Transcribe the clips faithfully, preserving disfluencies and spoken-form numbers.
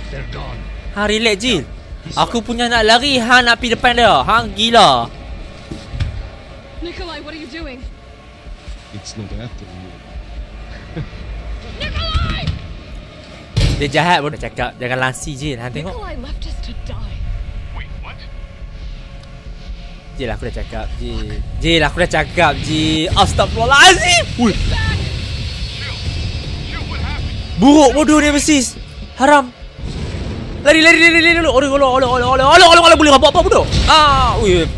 They're gone. Hang relax Jill. Aku punya nak lari, hang nak pergi depan dia. Hang gila. Nikolai, what are you doing? It's not after you. Nikolai! Dia jahat pun. Dia cakap jangan lansi Jill. Hang tengok. Nikolai left us to die. Wait, what? Jill, aku dah cakap Jill. Jill, aku dah cakap Jill. Astagfirullahalazim. Ui. Buruk bodoh ni Nemesis. Haram. Lari lari lari lari dulu. Oleh oleh oleh oleh oleh oleh oleh oleh boleh apa apa bodoh. Ah, ui.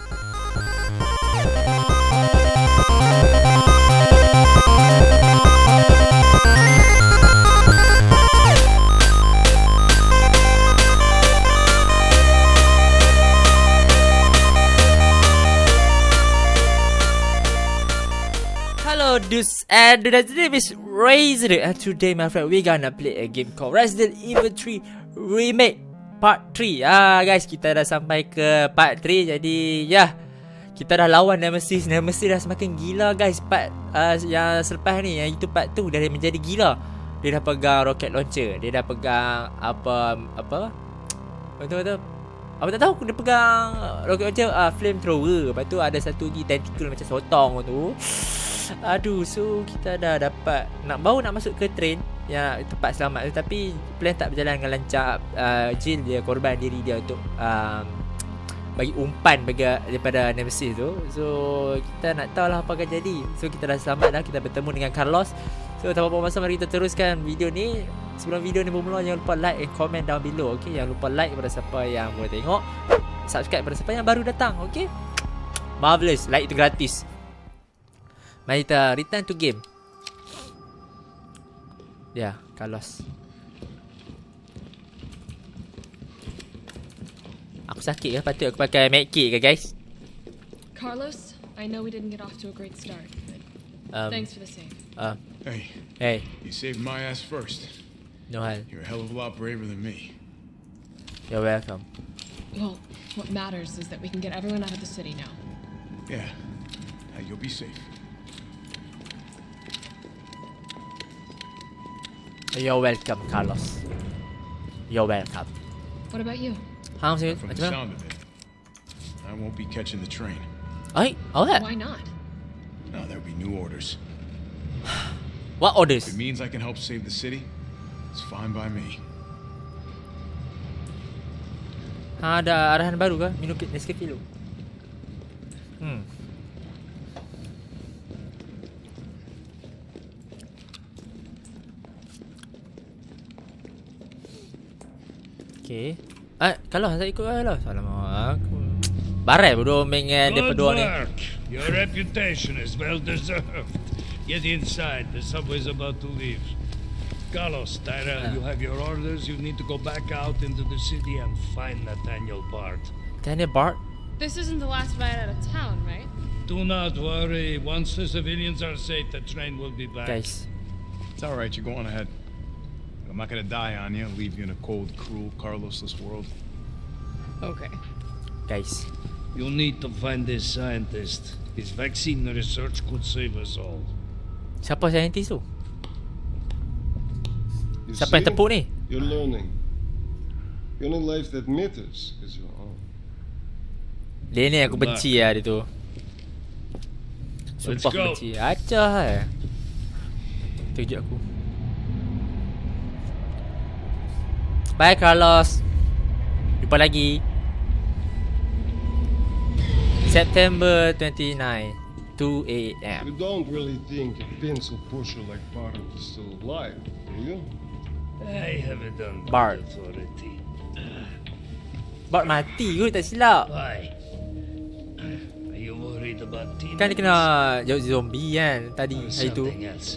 Hello dudes and dudes, this is Razor and today my friend we gonna play a game called Resident Evil three Remake Part three. Ah guys, kita dah sampai ke Part three. Jadi ya yeah, kita dah lawan Nemesis. Nemesis dah semakin gila guys. Part uh, yang selepas ni, yang itu part tu dah menjadi gila. Dia dah pegang rocket launcher. Dia dah pegang apa apa betul-betul apa tak tahu, dia pegang rocket launcher, uh, flamethrower. Lepas tu ada satu lagi tentacle macam sotong tu. Aduh, so kita dah dapat nak baru nak masuk ke train yang tempat selamat tu, tapi plan tak berjalan dengan lancar. uh, Jill dia korban diri dia untuk um, bagi umpan bagi daripada Nemesis tu. So kita nak tahu lah apa akan jadi. So kita dah selamat dah, kita bertemu dengan Carlos. So tanpa buang masa, mari kita teruskan video ni. Sebelum video ni bermula, jangan lupa like and comment down below. Okay, jangan lupa like kepada siapa yang boleh tengok, subscribe kepada siapa yang baru datang. Okay, marvelous, like itu gratis. Mari kita return to game. Ya, yeah, Carlos. Aku sakit ke? Patut aku pakai medkit ke guys? Carlos, I know we didn't get off to a great start, but um, thanks for the save. Uh, Hey. hey. You saved my ass first. No hal. You're a hell of a lot braver than me. You're welcome. Well, what matters is that we can get everyone out of the city now. Yeah. Now you'll be safe. You're welcome, Carlos. You're welcome. What about you? Hang sini. From the Macam mana? sound of it, I won't be catching the train. Ay, what? Why not? No, there'll be new orders. What If orders? it means I can help save the city, it's fine by me. Ha, ada arahan baru ke? Minum Nescafe dulu. Hmm. Okay. Ah, kalau saya ikut lah. Assalamualaikum. Barai bodoh main dengan dia berdua ni. Your reputation is well deserved. Get inside. The subway's about to leave. Carlos, Tyrell, Ah. you have your orders. You need to go back out into the city and find Nathaniel Bart. Daniel Bart? This isn't the last ride out of town, right? Do not worry. Once the civilians are safe, the train will be back. Guys. It's all right. You go on ahead. I'm not gonna die on you. Leave you in a cold, cruel, Carlosless world. Okay. Guys. You need to find this scientist. His vaccine research could save us all. Siapa saintis tu? You Siapa yang see? tepuk ni? You're learning. The only life that matters is your own. Dia ni aku benci lah dia tu. Let's Sumpah aku go. benci. Acah eh. Terkejut aku. Bye Carlos. Jumpa lagi. September twenty-ninth, two A M You don't really think a pencil pusher like Bart is still alive, do you? I have it under Bart. authority. Bart mati kot, tak silap. Why? Are you worried about demons? Kan dia kena jauh zombie kan tadi Or hari tu. something else?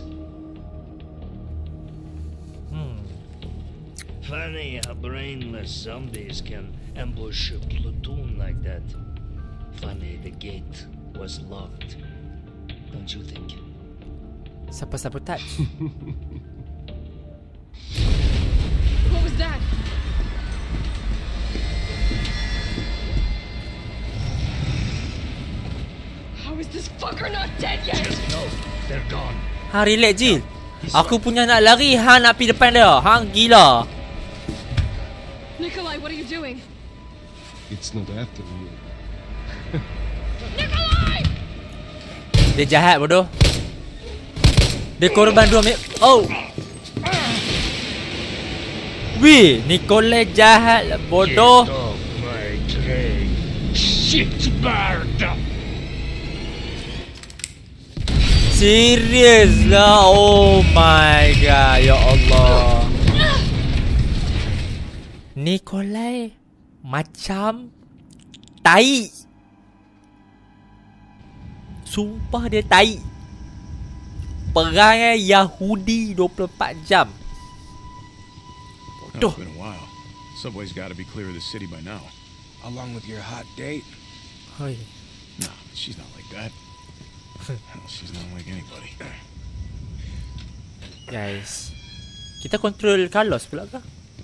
Hmm. Funny how brainless zombies can ambush a platoon like that. Funny the gate was locked. Don't you think? Siapa-siapa touch? What was that? How is this fucker not dead yet? Just know they're gone. Hang relax Jill. Aku punya nak lari, hang nak pergi depan dia. Hang gila. Nikolai, what are you doing? It's not after you. Nikolai! Dia jahat bodoh. Dia korban dua minit. Oh. Wih, Nikolai jahat lah bodoh. Get off my train. Shit bird. Serius lah. Oh my god. Ya Allah. Nikolai macam tai. Sumpah dia tai. Perangai Yahudi dua puluh empat jam. It's been a while. Subway's got to be clear of the city by now. Along with your hot date. Hoi. Nah, she's not like that. Hell, she's not like anybody. Guys, kita control Carlos pula kah?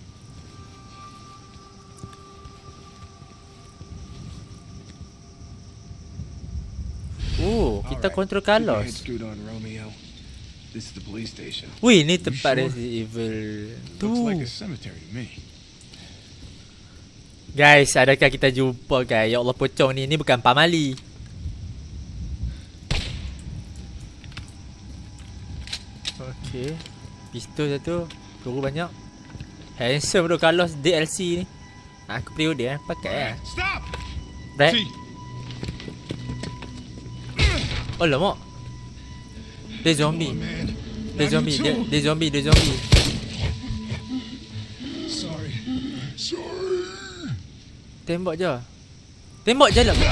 Oh, kita control Carlos. This is the police station. Wih, ni tempat Resident Evil Looks tu. like a cemetery to me. Guys, adakah kita jumpa guys? Ya Allah, pocong ni. Ni bukan pamali. Okay. Pistol satu. Peluru banyak. Handsome tu Carlos D L C ni. Aku pre-order eh. Pakai lah. Stop! Brad. See, Oh lama. Dia zombie. Dia zombie. Dia, dia zombie. Dia zombie. Sorry. Sorry. Tembak je. Tembak je lah.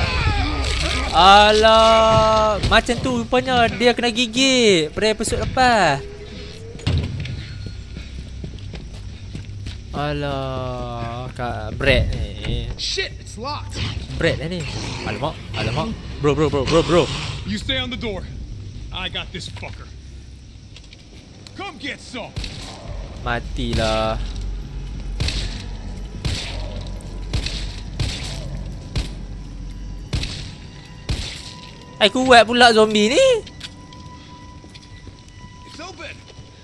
Alah. Macam tu rupanya dia kena gigit pada episod lepas. Alah. Kak Brad ni. Shit, it's locked. Brad ni. Alamak. Alamak. Bro, bro, bro, bro, bro. you stay on the door. I got this fucker. Come get some. Matilah. Ai kuat pula zombie ni. It's open.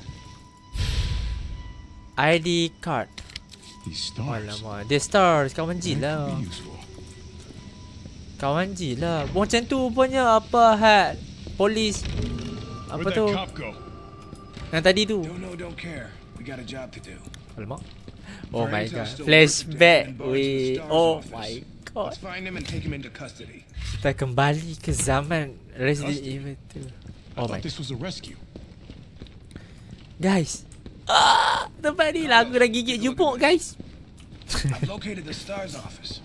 I D card. These stars. Alamak, dia stars kawan jin lah. Might be useful. Kawan jin lah. Macam tu rupanya apa hat polis apa Where'd tu that cop go? yang tadi tu. Don't know, don't care. We got a job to do. Alamak. Oh my god. Flashback. We oh my god. Let's find him and take him into custody. Kita kembali ke zaman Resident Evil tu. I Oh my thought this was a rescue. guys. Ah, tempat ni lah aku dah gigit jupuk guys. I've located the STARS office.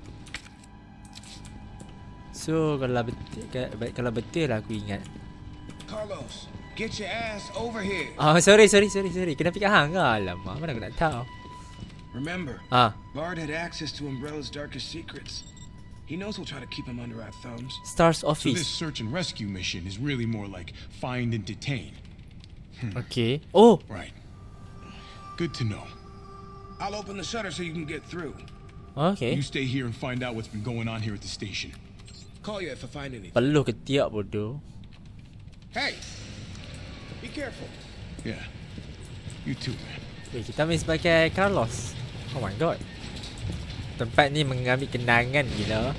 So kalau betul kalau betul lah aku ingat. Carlos, get your ass over here. Ah, sorry sorry sorry sorry. Kena fikir hang ke? Alamak, mana aku nak tahu. Remember, Ah, Bard had access to Umbrella's darkest secrets. He knows we'll try to keep him under our thumbs. Stars So this Office. search and rescue mission is really more like find and detain. Okay. Oh, Right. Good to know. I'll open the shutter so you can get through. okay. You stay here and find out what's been going on here at the station. Call you if I find anything. Peluh ketiak bodoh. Hey, be careful. Yeah. You too, man. Okay, kita ambil sebagai Carlos. Oh my god. Tempat ni mengambil kenangan gila.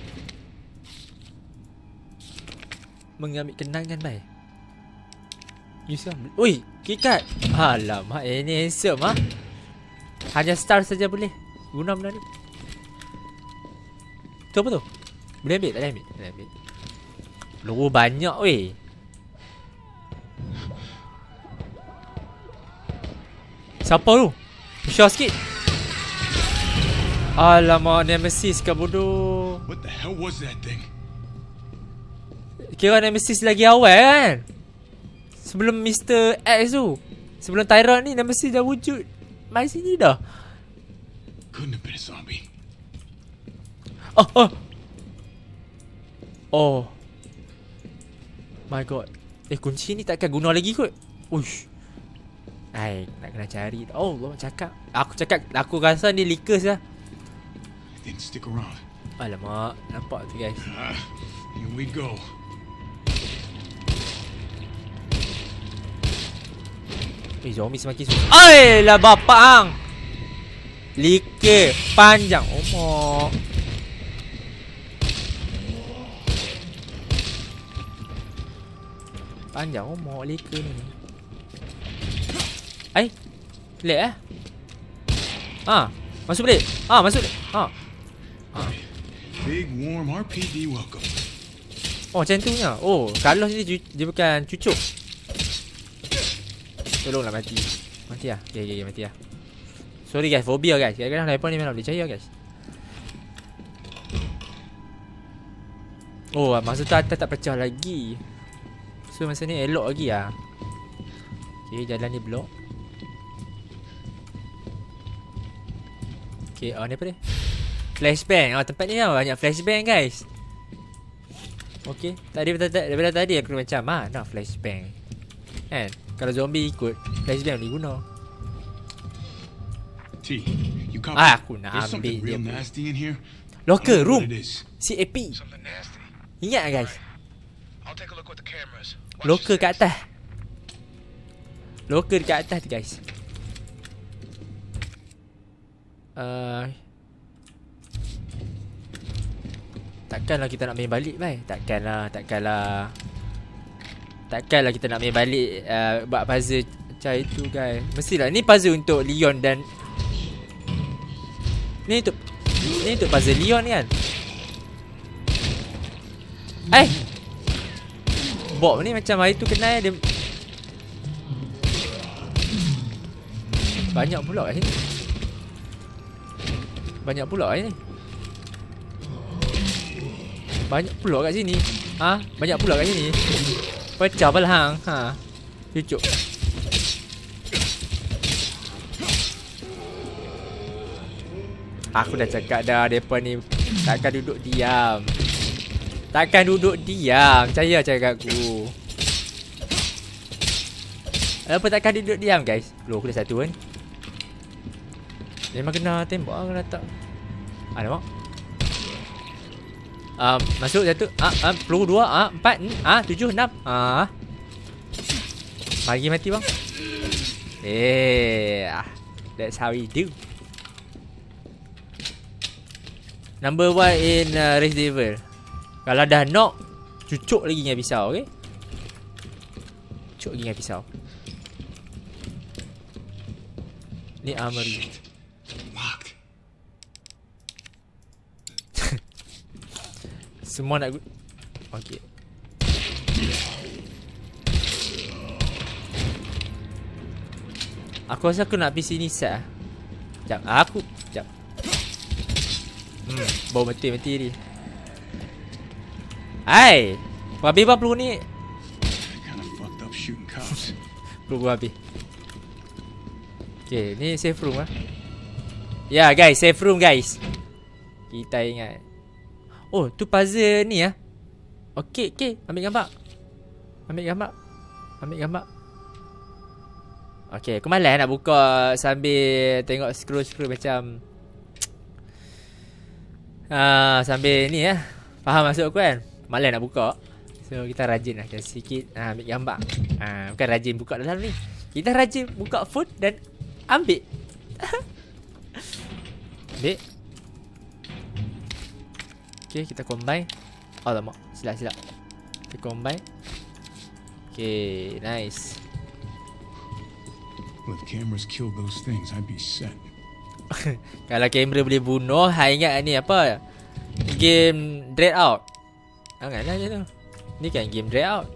Mengambil kenangan baik. You siap? Ui, kikat. Alamak, ini handsome ah. Hanya star saja boleh. Guna benda ni. Tu apa tu? Boleh ambil? Tak boleh ambil? Tak boleh ambil. Peluru banyak weh. Siapa tu? Shot sikit. Alamak, Nemesis ke bodoh. What the hell was that thing? Kira Nemesis lagi awal kan? Sebelum Mister X tu. Sebelum Tyrant ni Nemesis dah wujud. Mari sini dah. Couldn't have been a zombie. Oh, oh. Oh. My god. Eh, kunci ni takkan guna lagi kot. Uish. Ai, nak kena cari. Oh, Allah cakap. Aku cakap, aku rasa ni leakers lah. It didn't stick around. Alamak, nampak tu guys. Ah, here we go. Eh, zombie semakin susah. Ai, lah bapak hang. Lika panjang umur. Panjang umur lika ni. Eh, lag eh. Ah, masuk balik. Ah, masuk balik. Ah. Big warm R P D welcome. Oh, macam tu nya. Oh, Carlos ni cu- dia bukan cucuk. Tolonglah mati. Mati lah. Okay, okay, okay, mati lah. Sorry guys, fobia guys. Kadang-kadang level ni memang boleh percaya guys. Oh, masa tu atas tak pecah lagi. So masa ni elok lagi lah. Okay, jalan ni blok. Okay, oh ni apa ni? Flashbang. Oh, tempat ni lah banyak flashbang guys. Okay, tadi daripada tadi aku macam mana flashbang kan? Kalau zombie ikut flashbang boleh guna. T, you copy? Ah, aku nak There's ambil something real dia. nasty in here. Locker I don't know room. what it is. C A P. Something nasty. Ingat guys. I'll take a look with the cameras. Watch Locker your kat steps. atas. Locker kat atas tu guys. Uh, takkanlah kita nak main balik bhai. Takkanlah, takkanlah. Takkanlah kita nak main balik uh, buat puzzle macam itu guys. Mestilah ni puzzle untuk Leon dan ni untuk ni untuk puzzle Leon kan. Eh, Bob ni macam hari tu kenal dia. Banyak pula kat sini. Banyak pula kat sini. Banyak pula kat sini. Ha? Banyak pula kat sini. Pecah pala hang. Ha. Cucuk. Aku dah cakap dah depa ni takkan duduk diam. Takkan duduk diam. Percaya cakap aku. Apa takkan duduk diam guys? Loh, aku dah satu kan. Memang kena tembak lah kena tak. Ah, nampak? Um, masuk satu. Ah, ah, peluru dua. Ah, empat. Ah, tujuh, enam. Ah. Mari mati bang. Eh, ah, that's how we do. Number one in uh, Resident Evil. Kalau dah knock, cucuk lagi dengan pisau, okay? Cucuk lagi dengan pisau. Ni armory. Locked. Semua nak. Okay. Aku rasa aku nak pergi sini set lah. Sekejap. Aku. Sekejap. Hmm. Bau mati-mati ni. Hai. Habis bang peluru ni. Kind of fucked up shooting cops. Peluru habis. Okay. Ni safe room lah. Ya yeah, guys. Safe room guys. Kita ingat. Oh, tu puzzle ni ah. Okey, okey, ambil gambar. Ambil gambar. Ambil gambar. Okey, aku malas nak buka sambil tengok scroll-scroll macam ah uh, sambil ni ah. Faham maksud aku kan? Malas nak buka. So kita rajin lah sikit uh, ambil gambar. Ah uh, bukan rajin buka dalam ni. Kita rajin buka phone dan ambil. Ambil. Okay, kita combine. Oh, lama. Silap, silap. Kita combine. Okay, nice. Well, if cameras kill those things, I'd be set. Kalau kamera boleh bunuh, hai ingat ni apa? Game Dread Out. Janganlah je tu. Ni kan game Dread Out.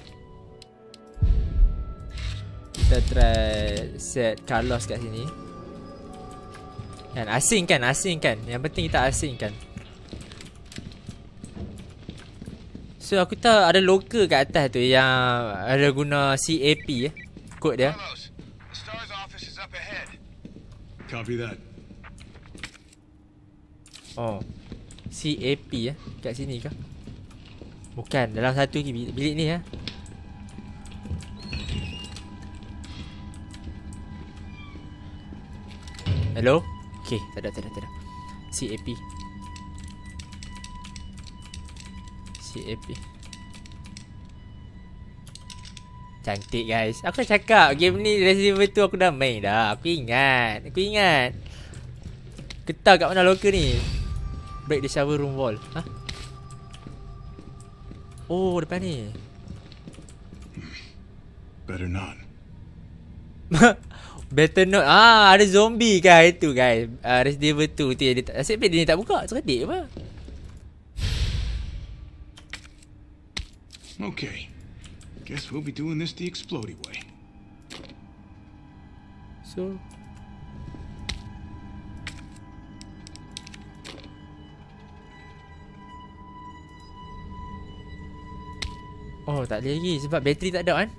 Kita try set Carlos kat sini. Kan asing kan, asing kan. Yang penting kita asing kan. So aku tahu ada locker kat atas tu yang ada guna C A P eh. Kod dia. Carlos, the STARS office is up ahead. Copy that. Oh. C A P eh kat sini ke? Bukan, dalam satu lagi bilik, bilik ni eh. Hello? Okay, tak ada, tak ada, tak ada. C A P. C A P. Cantik guys. Aku dah cakap game ni Resident Evil tu aku dah main dah. Aku ingat. Aku ingat. Getah kat mana locker ni? Break the shower room wall. Ha? Oh, depan ni. Better not. Better not. Ah, ada zombie kan itu guys. Uh, Resident Evil two tu dia tak asyik dia tak buka. Cerdik apa? Okay. Guess we'll be doing this the explodey way. So oh, tak boleh lagi sebab bateri tak ada kan?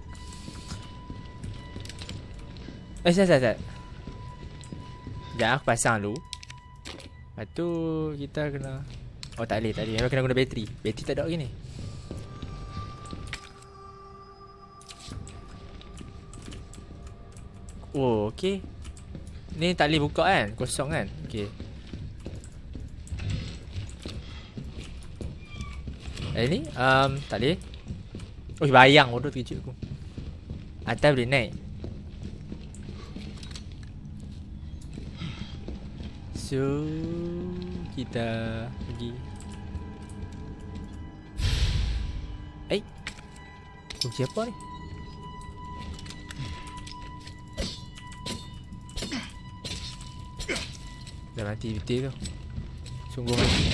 Eh, sat, sat, sat. Sekejap aku pasang dulu. Lepas tu kita kena. Oh, tak boleh, tak boleh. Memang kena guna bateri. Bateri tak ada lagi ni. Oh, okey. Ni tak boleh buka kan? Kosong kan? Okey. Eh ni um, tak boleh. Oh, bayang bodoh terkejut aku. Atas boleh naik. So kita pergi. Eh, kunci apa ni? Dah mati betul tu. Sungguh mati.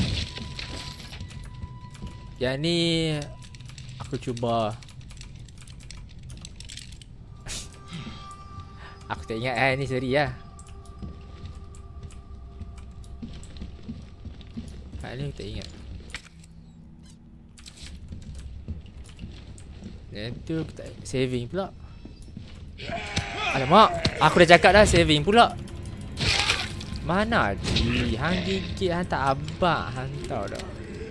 Yang ni aku cuba. Aku tak ingat kan ni, sorry lah. Hal ni aku tak ingat. Dan tu aku tak saving pula. Alamak, aku dah cakap dah saving pula. Mana di hang gigit hang tak abak hang tahu dah.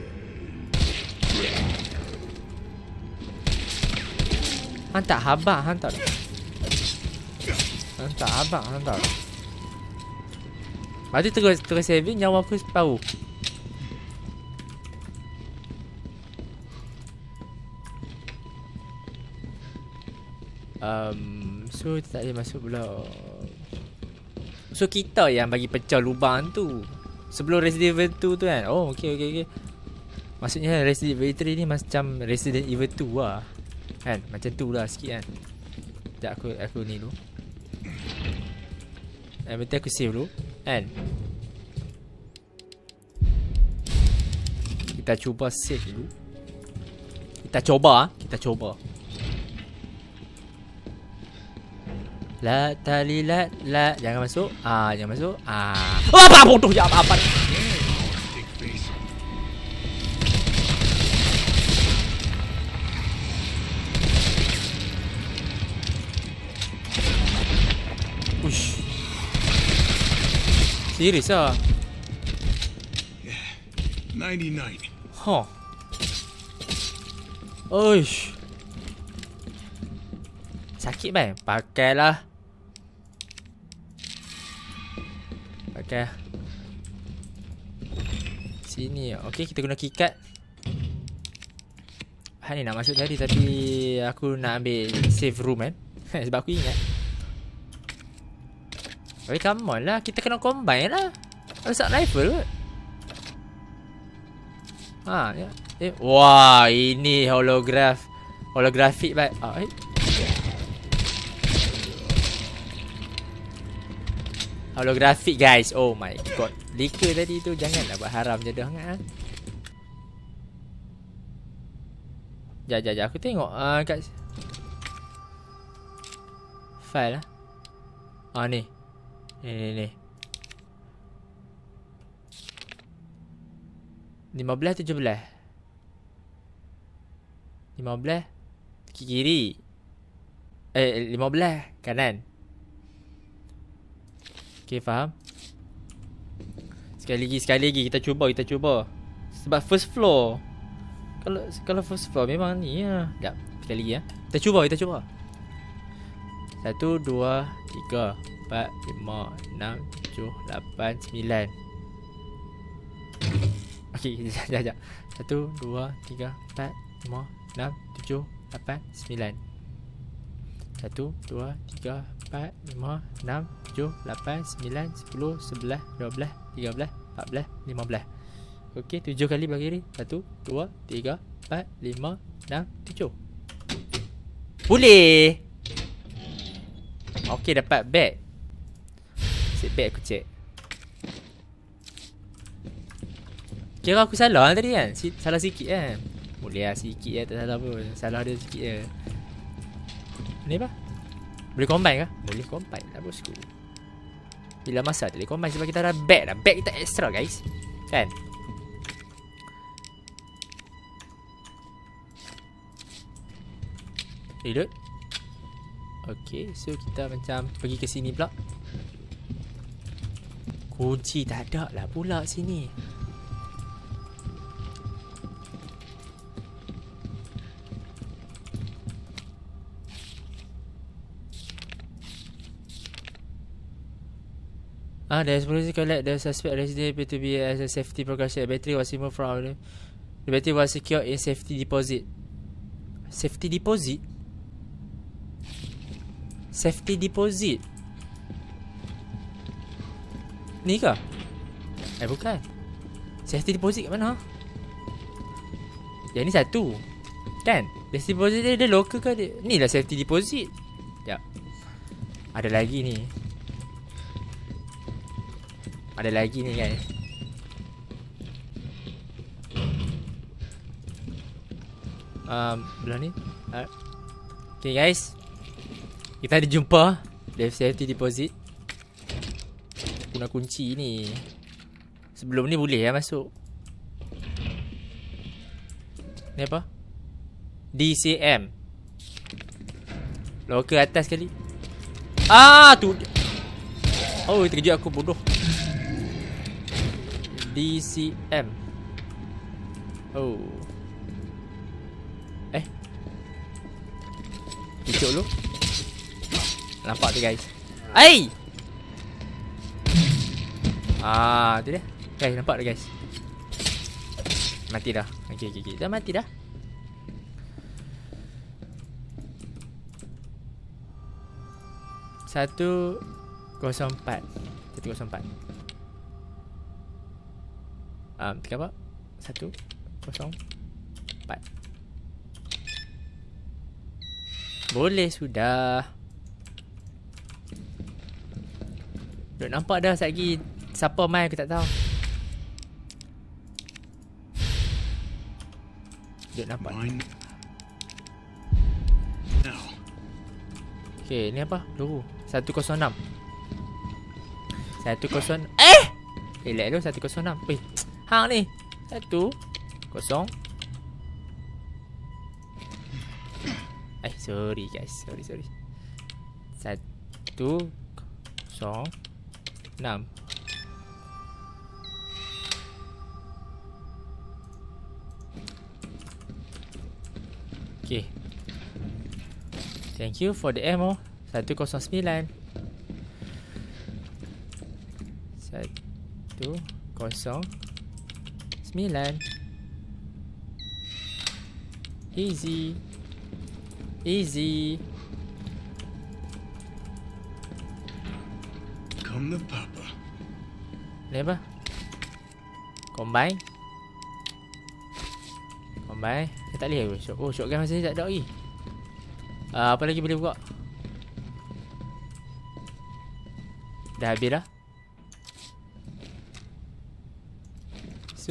Hang tak habak hang tahu dah. Hang tak abak hang tahu dah. Lepas tu terus terus saving nyawa aku separuh. Um, so tak boleh masuk pula. So kita yang bagi pecah lubang tu sebelum Resident Evil two tu kan. Oh okey okey okey. Maksudnya Resident Evil three ni macam Resident Evil two lah. Kan? Macam tu lah sikit kan. Sekejap aku aku ni dulu. Eh betul aku save dulu kan. Kita cuba save dulu. Kita coba, kita coba. La tali la la, jangan masuk. Ah, jangan masuk. Ah. Oh, apa bodoh ya apa apa. Ush. Serius ah. ninety-nine. Huh. Ush. Sakit bang, pakailah. Pakai. Sini. Okey, kita guna keycard. Ha ni nak masuk tadi tapi aku nak ambil save room kan. Sebab aku ingat. Oi, come on lah, kita kena combine lah. Asal rifle kot. Ha, ya. Eh, wah, ini holograph. Holographic baik. Ah, eh. Holographic guys. Oh my god. Liker tadi tu janganlah buat haram je dah sangat. Jap jap jap aku tengok uh, kat file lah. Ah ni. Ni ni ni. lima belas tujuh belas. lima belas kiri. Eh lima belas kanan. Okay, faham? Sekali lagi, sekali lagi kita cuba, kita cuba. Sebab first floor. Kalau kalau first floor memang ni ya. Sekejap, sekali lagi ya. Kita cuba, kita cuba. Satu, dua, tiga, empat, lima, enam, tujuh, lapan, sembilan. Okay, sekejap, sekejap. Satu, dua, tiga, empat, lima, enam, tujuh, lapan, sembilan. Satu, dua, tiga, empat, lima, enam, tujuh, lapan, sembilan, sepuluh, sebelas, dua belas, tiga belas, empat belas, lima belas. Okey, tujuh kali belah kiri. Satu, dua, tiga, empat, lima, enam, tujuh. Boleh. Okey, dapat bag. Set bag aku check. Kira aku salah tadi kan? Si salah sikit kan? Boleh lah sikit je, tak salah pun. Salah dia sikit je. Ni apa? Boleh combine kah? Boleh combine lah bosku. Bila masa tak boleh combine sebab kita ada bag dah. Bag kita extra guys. Kan? Reload. Okay, so kita macam pergi ke sini pula. Kunci tak ada lah pula sini. Ah, the explosion collect the suspect resident appeared to be as a safety precaution. The battery was removed from the, the battery was secured in safety deposit. Safety deposit? Safety deposit. Ni kah? Eh bukan. Safety deposit kat mana? Yang ni satu. Kan? Safety deposit dia, dia local ke dia? Ni lah safety deposit. Sekejap. Ada lagi ni. Ada lagi ni guys. Um, belah ni. Uh, okay guys. Kita ada jumpa Left safety deposit. Guna kunci ni. Sebelum ni boleh lah masuk. Ni apa? D C M. Loker atas sekali. Ah tu. Oh terkejut aku bodoh. D C M. Oh. Eh. Cucuk dulu. Nampak tu guys. Ai. Ah, tu dia. Guys, nampak tu guys. Mati dah. Okey okey okey. Dah mati dah. Satu kosong empat. Satu kosong empat. Um, tiga apa? Satu kosong empat. Boleh sudah. Duk nampak dah sekejap lagi. Siapa main aku tak tahu. Duk nampak. Okay, ni apa? Dulu satu kosong enam. Satu kosong. Eh! Elak tu satu kosong enam. Weh, hang ni. Satu kosong. Eh, sorry guys. Sorry, sorry. Satu kosong enam. Okay. Thank you for the ammo. Satu kosong sembilan. Satu kosong sembilan. Easy. Easy. Come the papa. Ni apa? Combine. Combine. Eh, tak boleh. Oh, shotgun masa ni tak ada lagi. Uh, apa lagi boleh buka? Dah habis dah. So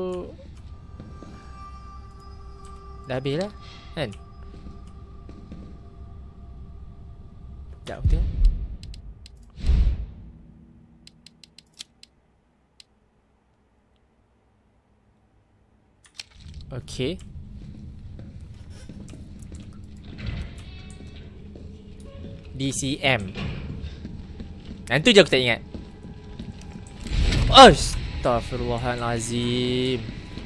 dah habis dah kan? Sekejap aku tengok. Okay. D C M. Yang tu je aku tak ingat. Astaghfirullahalazim.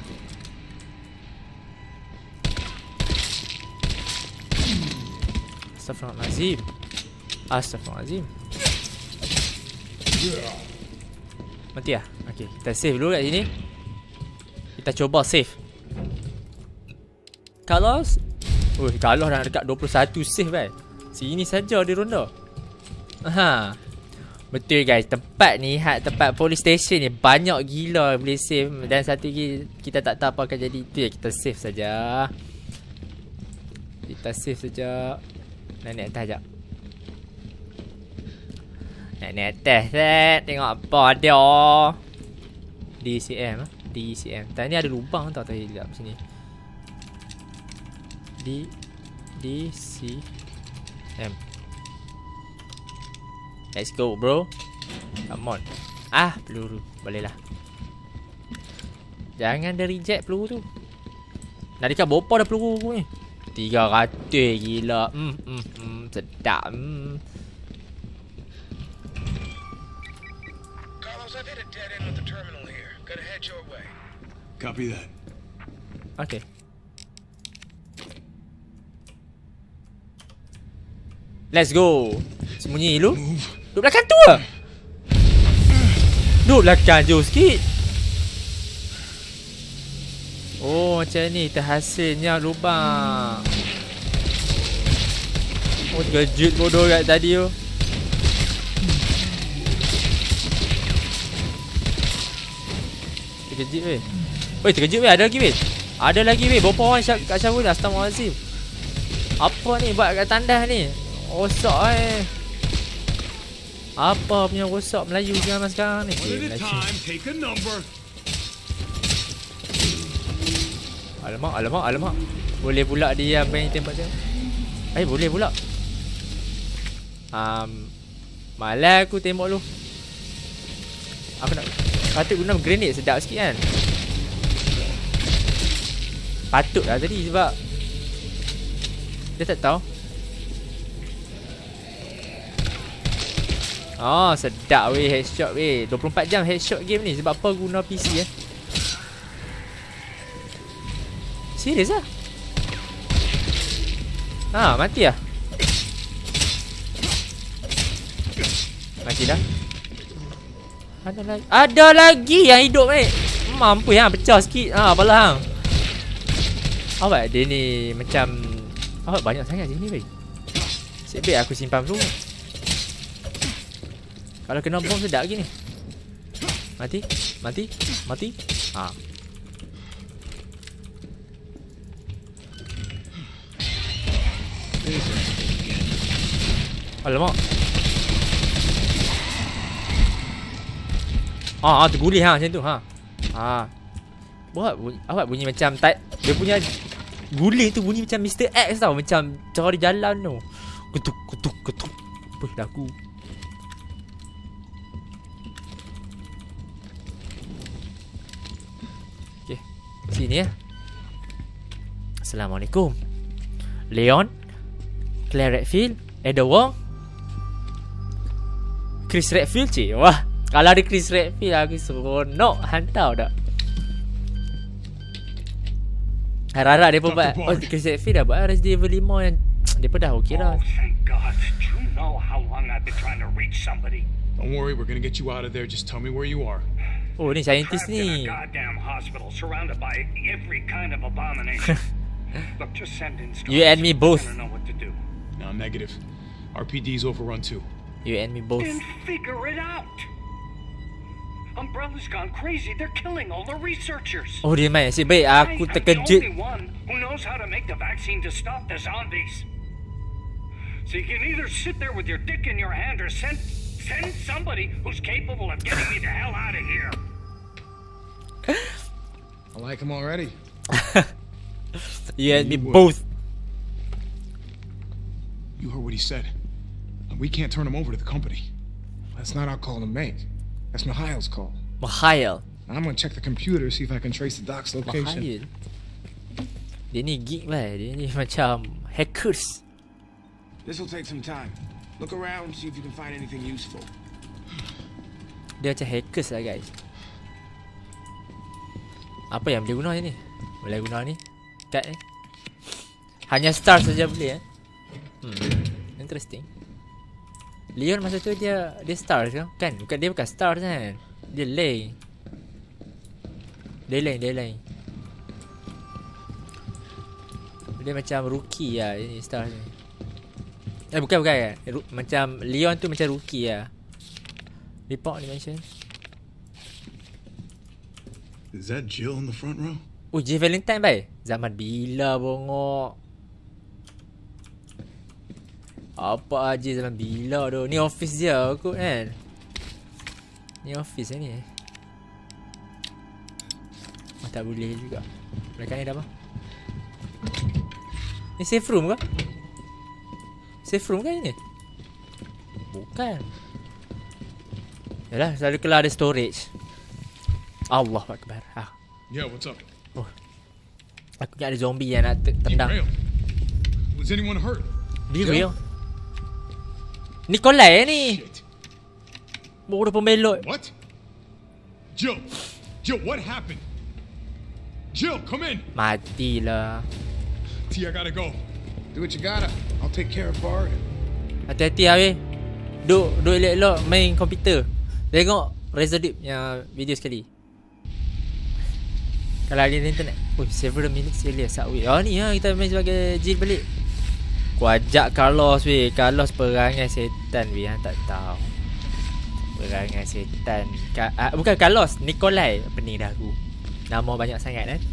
Astaghfirullahalazim. Astaghfirullahalazim. Mati lah. Okay, kita save dulu kat sini. Kita cuba save. Kalau Oh, kalau nak dekat dua puluh satu save kan. Sini saja dia ronda. Ha. Betul guys, tempat ni, hak tempat police station ni banyak gila boleh save. Dan satu lagi kita tak tahu apa akan jadi. Itu ya, kita save saja. Kita save saja. Nak naik atas sekejap. Nak naik atas set. Tengok apa ada. D C M. D C M. Tadi ni ada lubang tau tadi dekat sini. D D C M. Let's go bro. Come on. Ah, peluru. Boleh lah. Jangan dia reject peluru tu. Nak dekat berapa dah peluru aku ni? tiga ratus gila. Hmm, hmm, hmm. Sedap. Hmm. Carlos, I've hit a dead end with the terminal here. Gotta head your way. Copy that. Okay. Let's go. Sembunyi dulu. Duduk belakang tu lah. Duduk belakang jauh sikit. Oh macam ni terhasilnya lubang. Oh terkejut bodoh kat tadi tu. Terkejut weh. Weh terkejut weh, ada lagi weh. Ada lagi weh, berapa orang syak, kat Syahul. Astaghfirullahaladzim. Apa ni buat kat tandas ni? Rosak eh. Apa punya rosak Melayu zaman sekarang ni? One at a time, take a number. Alamak, alamak, alamak. Boleh pula dia main tembak dia. Eh, boleh pula. Um, malah aku tembak lu. Aku nak patut guna grenade sedap sikit kan. Patut lah tadi sebab dia tak tahu. Oh, sedap weh headshot weh. dua puluh empat jam headshot game ni. Sebab apa guna P C eh? Serius lah? Ha, mati lah. Mati dah. Ada lagi. Ada lagi yang hidup ni. Mampu yang pecah sikit. Ha, apalah hang. Awak dia ni macam awak banyak sangat sini weh. Sebab aku simpan dulu. Kalau kena bom sedap lagi ni. Mati, mati, mati. Ha. Alamak. Ah, ah tergulih ha macam tu ha. Ha. Buat bunyi, awak bunyi macam type, dia punya gulih tu bunyi macam Mister X tau, macam cara dia jalan tu. Ketuk ketuk ketuk. Apa dah aku. Okey. Sini ya. Assalamualaikum. Leon, Claire Redfield, Ada Wong, Chris Redfield cik. Wah, kalau ada Chris Redfield aku seronok hantar dah. Harap-harap dia pun buat. Oh, Chris Redfield dah buat Resident Evil five yang dia pun dah okey dah. Oh, thank God. Do you know how long I've been trying to reach somebody? Don't worry, we're gonna get you out of there. Just tell me where you are. Oh, ni scientist Trapped in ni. a goddamn hospital, surrounded by every kind of abomination. Look, just send in You and me both. I don't know what to do. No, negative. R P D's overrun too. You and me both. Then figure it out. Umbrella's gone crazy. They're killing all the researchers. Oh, dia main. Asyik baik I aku am terkejut. the only one who knows how to make the vaccine to stop the zombies. So you can either sit there with your dick in your hand or send send somebody who's capable of getting me the hell out of here. I like him already. You and me You would. both. You heard what he said. We can't turn him over to the company. That's not our call to make. That's Mikhail's call. Mikhail. I'm gonna check the computer, see if I can trace the doc's location. Mikhail. Dia ni geek lah. Dia ni macam hackers. This will take some time. Look around, see if you can find anything useful. Dia macam hackers lah guys. Apa yang boleh guna ni? Boleh guna ni. Kat ni. Hanya star saja boleh eh. Hmm. Interesting. Leon masa tu dia dia star kan? Kan bukan dia bukan star kan. Dia lay. Dia lay, dia lay. Dia macam rookie lah ini star ni. Eh bukan bukan kan. Ru- macam Leon tu macam rookie lah. Report dimension. Is that Jill in the front row? Oh, J Valentine bai. Zaman bila bongok. Apa aja zaman bila tu. Ni office dia kot kan. Ni office ni. Oh, tak boleh juga. Belakang ni dah apa? Ni safe room ke? Safe room kan ini? Bukan. Yalah, selalu keluar ada storage. Allah Akbar. Ha. Yeah, what's up? Oh. Aku ingat ada zombie yang nak t- tendang. Derail. Was anyone hurt? Be real. Nikolai ni. Shit. Bodoh pembelot. What? Jill. Jill, what happened? Jill, come in. Matilah. T, I gotta go. Do what you gotta. I'll take care of Bard. Hati-hati Habis. Duk, duk elok-elok main komputer. Tengok Razor Deep yang video sekali. Kalau ada internet. Oh, several minutes earlier Subway. Oh ni lah kita main sebagai Jill balik. Aku ajak Carlos weh. Carlos perangai setan weh. Han tak tahu. Perangai setan. Ka, uh, bukan Carlos, Nikolai. Pening dah aku. Nama banyak sangat kan.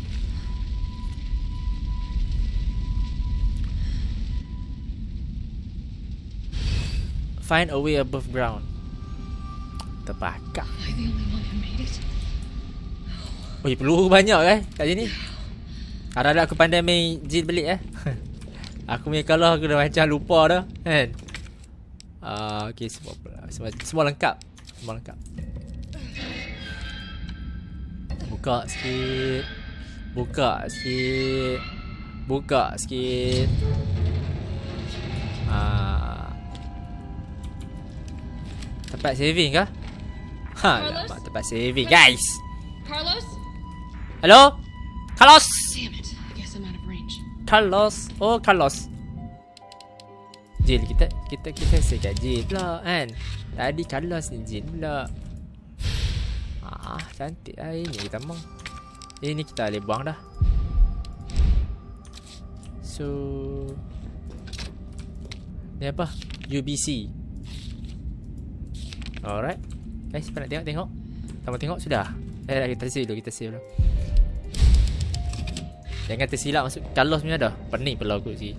Find a way above ground. Terbakar. Am I the only one who made it? Oh, peluru banyak kan kat sini. Harap-harap aku pandai main Jill belik eh. Aku punya kalau aku dah macam lupa dah kan. Ah, uh, okey semua, semua semua lengkap. Semua lengkap. Buka sikit. Buka sikit. Buka sikit. Ah. Tempat saving kah? Ha, nampak tempat saving guys. Carlos? Hello? Carlos? Damn it. I guess I'm out of range. Carlos. Oh, Carlos. Jill kita kita kita sekat Jill pula kan. Tadi Carlos ni Jill pula. Ah, cantik lah ini kita mau. Ini kita boleh buang dah. So ni apa? U B C. Alright. Guys, siapa nak tengok tengok? Sama tengok sudah. Eh, kita save dulu, kita save dulu. Jangan tersilap masuk Carlos punya dah. Pening pula aku sih.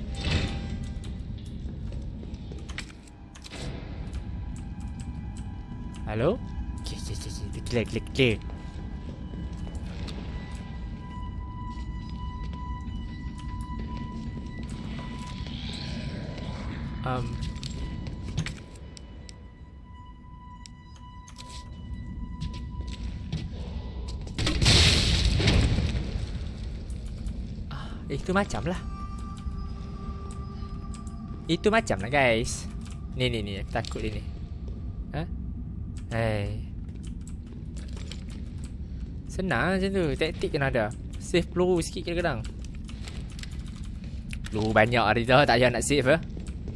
Halo? Okay, okay, okay, okay. Clear, clear, clear. Um. Itu macam lah. Itu macam lah guys. Ni ni ni aku takut dia ni. Ha? Hai. Senang macam tu. Taktik kena ada. Save peluru sikit kadang-kadang. Peluru banyak hari tu. Tak payah nak save eh.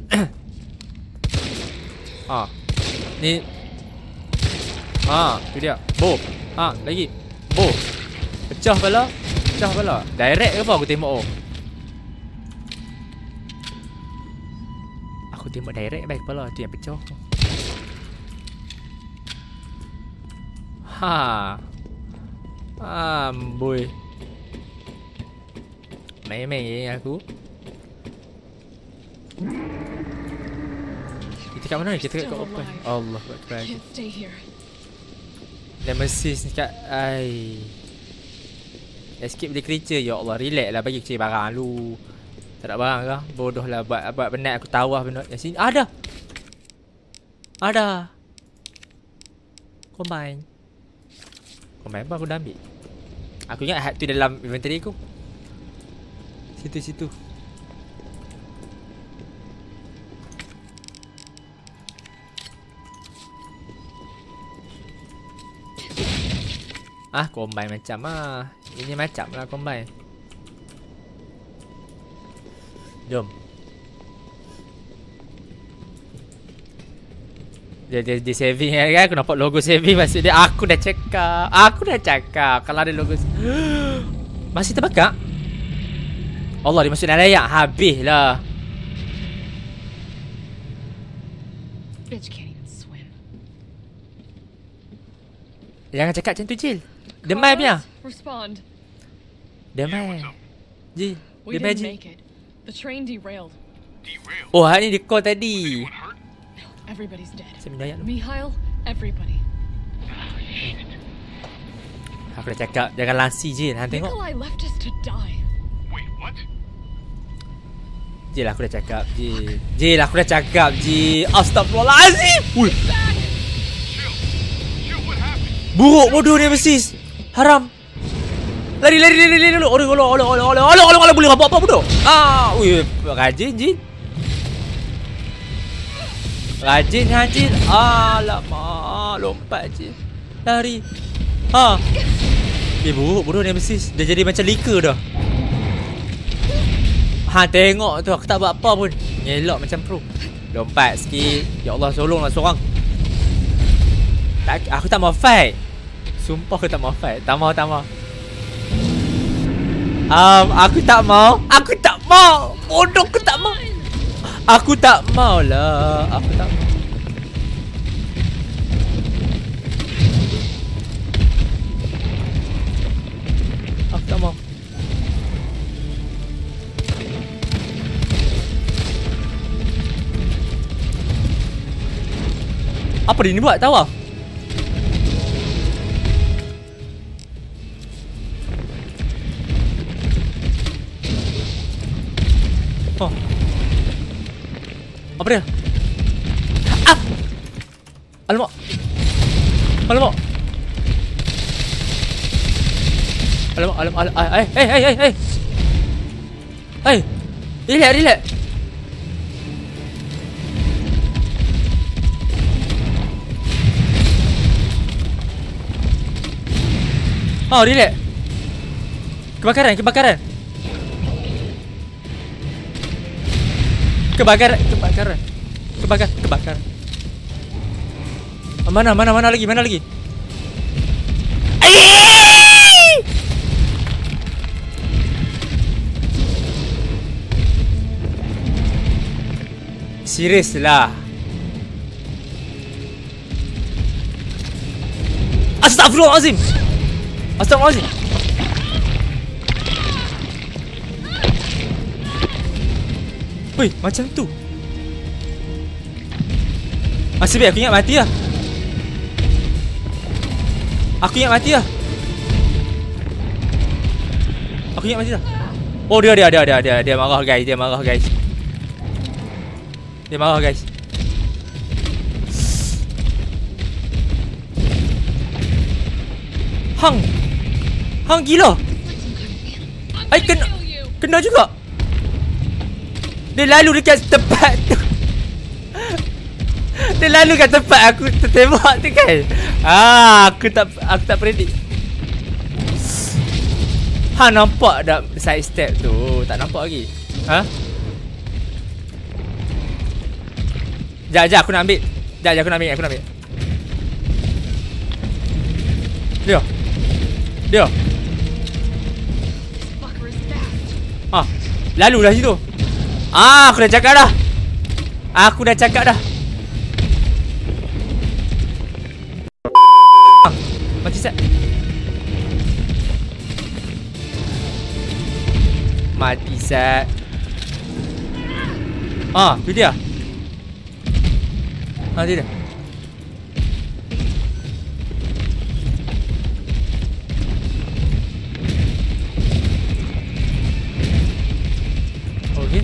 Ha. Ni. Ha, tu dia. Bo. Ha, lagi. Bo. Pecah pala. Pecah pala. Direct ke apa aku tembak oh. Aku tembak direct baik pala tu yang pecah. Ha. Amboi. Main-main aku. Kita kat mana ni? Kita kat open. Allah Akbar. Can't stay here. Nemesis ni kat ai. Escape the creature. Ya Allah, relax lah bagi kecil barang lu. Tak ada barang kah? Bodoh lah buat buat penat aku tawah benda yang sini. Ada. Ada. Combine. Combine apa aku dah ambil? Aku ingat hat tu dalam inventory aku. Situ-situ. Ah, combine macam ah. Ini macam lah combine. Jom. Dia, dia, dia saving kan. Aku nampak logo saving. Maksud dia aku dah cakap. Aku dah cakap. Kalau ada logo masih terbakar. Allah, dia masuk dalam layak. Habis lah. bitch can't even swim. Jangan cakap macam tu, Jill. Demai punya. Carlos, respond. Demai. Jill, We demai didn't Jill. make it. The train derailed. Derailed? Oh, hari ni dia call tadi. Anyone hurt? No, everybody's dead. Saya minta ayat. Mikhail, everybody. Aku dah cakap jangan langsi, Jill. Hang tengok. Nikolai left us to die. Wait, what? Jill, aku dah cakap, Jill. Jill, aku dah cakap, Jill. Astagfirullahalazim. Ui. Chill. Chill, what happened? Buruk bodoh ni Nemesis. Haram. Lari, lari, lari, lari dulu. Oleh, oleh, oleh, oleh, oleh, oleh, oleh, oleh, boleh apa apa bodoh. Ah, ui, rajin, Jill. Rajin, ha, Jill. Alamak, lompat, Jill. Lari. Ha. Eh, buruk bodoh Nemesis. Dia jadi macam lika dah. Ha, tengok tu. Aku tak buat apa pun. Ngelok macam pro. Lompat sikit. Ya Allah, tolonglah seorang. Tak, aku tak mau fight. Sumpah aku tak mau fight. Tak mau, tak mau. Um, aku tak mau. Aku tak mau. Bodoh, aku tak mau. Aku tak mau lah. Aku tak mau. Aku tak mau. Apa dia ni buat? Tahu tak? Oh. Apa dia? Ah! Alamak. Alamak. Alamak, alamak, alamak. Eh, eh, eh, eh, eh. Eh. Relax, relax. Oh, relax. Kebakaran, kebakaran. Kebakaran, kebakaran. Kebakar, kebakaran. Oh, mana, mana, mana lagi, mana lagi? Ayy! Serius lah. Astagfirullahalazim. Astagfirullahalazim. Woi, macam tu. Masih baik aku ingat mati lah. Aku ingat mati lah. Aku ingat mati lah. Oh, dia dia dia dia dia dia marah guys, dia marah guys. Dia marah guys. Hang. Hang gila. Ai kena kena juga. Dia lalu dekat tempat tu. Dia lalu kat tempat aku tertembak tu kan. Ah, aku tak aku tak predict. Ha, nampak tak side step tu? Tak nampak lagi. Ha? Jap, jap aku nak ambil. Jap, jap aku nak ambil, aku nak ambil. Dia. Dia. Ah, lalu dah situ. Ah, aku dah cakap dah. Aku dah cakap dah. Mati set. Mati set. Ah, tu dia. Ah, dia dia. Okey.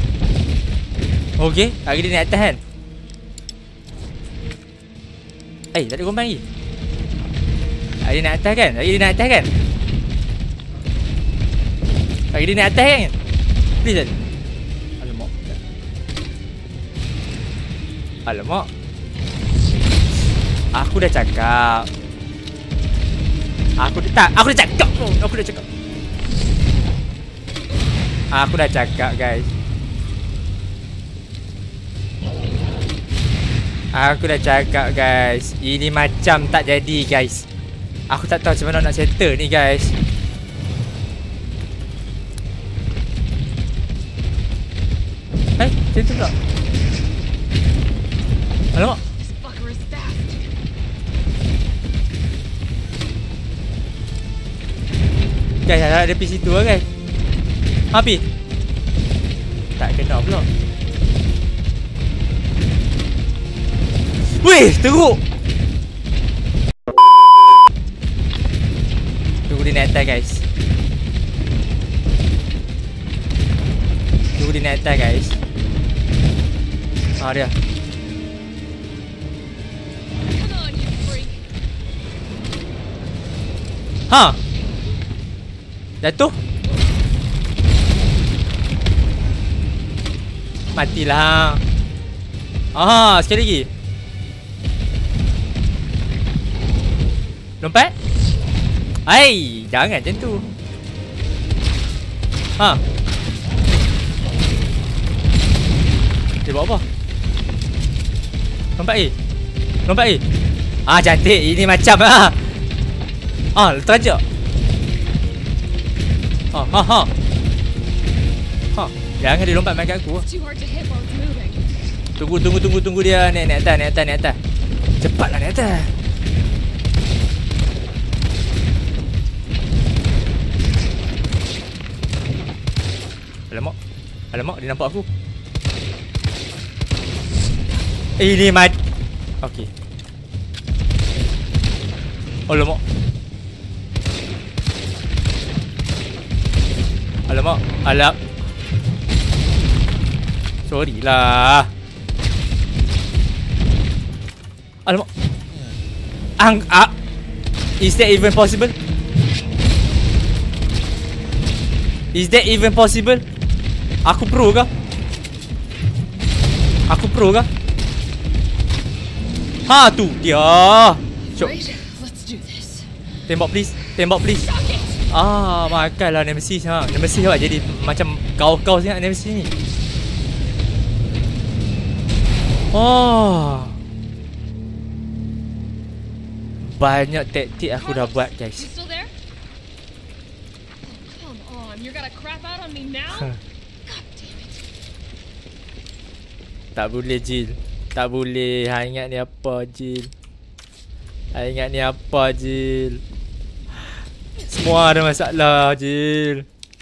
Okey, hari dia naik atas kan. Eh, tak ada korban lagi. Hari dia naik atas kan? Hari dia naik atas kan? Hari dia naik atas kan? Please kan? Alamak. Alamak. Aku dah cakap. Aku dah tak, aku dah cakap. Aku dah cakap. Aku dah cakap guys. Aku dah cakap guys. Ini macam tak jadi guys. Aku tak tahu macam mana nak settle ni guys. Eh, macam tu tak? Alamak. This fucker is fast. Guys, ada pergi situ lah guys. Habis. Tak kena pula. Weh, teruk. Tunggu dia naik atas guys. Tunggu dia naik atas guys. Ah dia. Come on, you freak. Ha. Jatuh. Matilah. Ah, sekali lagi. Lompat. Hai, jangan macam tu. Ha. Dia buat apa? Lompat eh. Lompat eh. Ah, cantik. Ini macam ah. Ah, terajak. Ha, ha, ha. Ha, jangan dia lompat main kat aku. It's too hard to hit while it's moving. Tunggu, tunggu, tunggu, tunggu dia naik, naik atas, naik atas, naik atas. Cepatlah naik atas. Alamak. Alamak, dia nampak aku. Eh, ini mat. Okey. Alamak. Alamak. Alak. Sorry lah. Alamak. Ang ah. Is that even possible? Is that even possible? Aku pro ke? Aku pro ke? Ha tu dia. Syok. Right, let's do this. Tembak please. Tembak please. Ah, makanlah Nemesis ha. Nemesis awak jadi macam kau-kau sangat Nemesis ni. Oh. Banyak taktik aku dah buat You guys. still there? Oh, come on, you're gonna crap out on me now? Huh. God damn it. Tak boleh Jill. Tak boleh. Ha, ingat ni apa Jill? Ha, ingat ni apa Jill? Semua ada masalah Jill.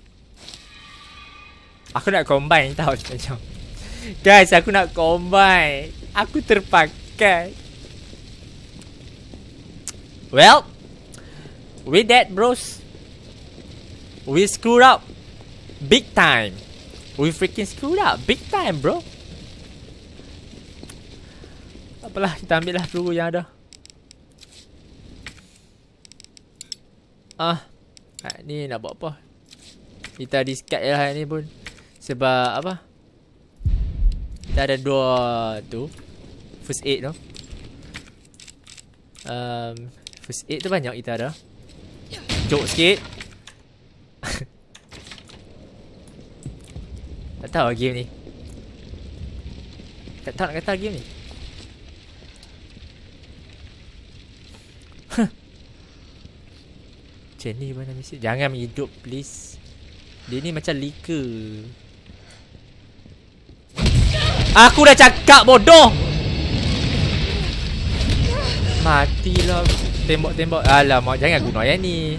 Aku nak combine tau macam. Guys, aku nak combine. Aku terpakai. Well, with that bros, we screwed up big time. We freaking screwed up big time bro. Apalah, kita ambil lah peluru yang ada. Ah, ni nak buat apa? Kita discard je lah ni pun. Sebab apa? Kita ada dua tu. First aid tu. Um, first aid tu banyak kita ada. Jok sikit. Tak tahu lah game ni. Tak tahu nak kata game ni. Macam ni mana mesti. Jangan hidup please. Dia ni macam lika. Aku dah cakap bodoh. Matilah. Tembak-tembak. Alamak, jangan guna yang ni.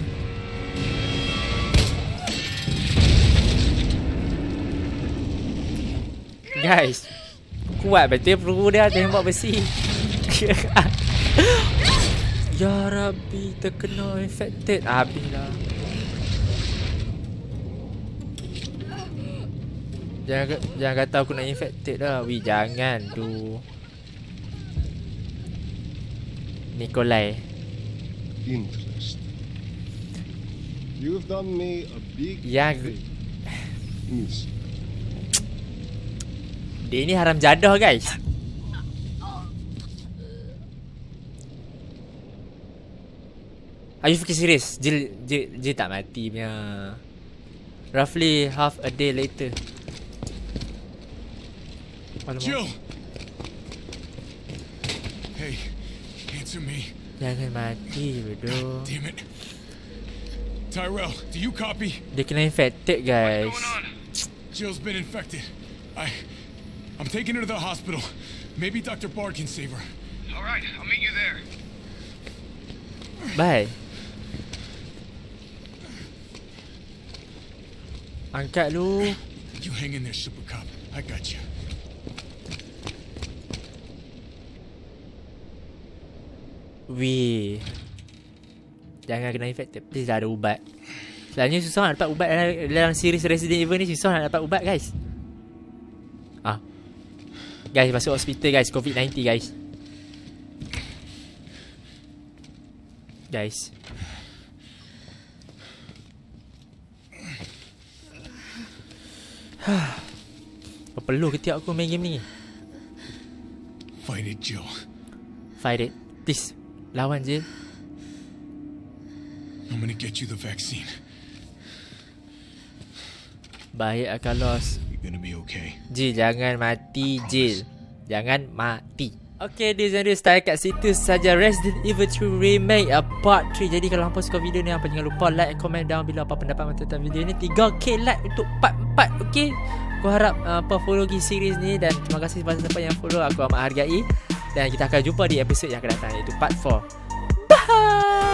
Guys, kuat betul peluru dia tembak besi. Ya Rabbi, terkena infected. Habislah. Jangan jangan kata aku nak infected dah. Wih, jangan tu. Nikolai. Interest. You've done me a big Yang miss. dia ni haram jadah guys. Are you freaking serious? Jill, Jill, Jill tak mati punya. Roughly half a day later. Jill! Hey, answer me. Jangan mati bodoh. Damn it. Tyrell, do you copy? Dia kena infected guys. Jill's been infected. I... I'm taking her to the hospital. Maybe Doctor Bard can save her. All right, I'll meet you there. Bye. Angkat lu. You hang in there, Super Cop. I got you. Weh. Jangan kena infected. Please lah ada ubat. Selalunya susah nak dapat ubat dalam, dalam series Resident Evil ni. Susah nak dapat ubat guys. Ah, guys masuk hospital guys. covid sembilan belas guys. Guys. Apa perlu ke tiap aku main game ni? Fight it, Jill. Fight it. Please. Lawan je. I'm gonna get you the vaccine. Baik Carlos. You're gonna be okay. Jill, jangan mati Jill. Jangan mati. Okay, this and this, start kat situ saja Resident Evil three Remake uh, Part three. Jadi kalau hampa suka video ni, hampa jangan lupa like and comment down below apa pendapat tentang video ni. Tiga K like untuk part empat. Okay, aku harap uh, apa follow di series ni. Dan terima kasih kepada siapa yang follow. Aku amat hargai. Dan kita akan jumpa di episod yang akan datang, iaitu part four. Bye.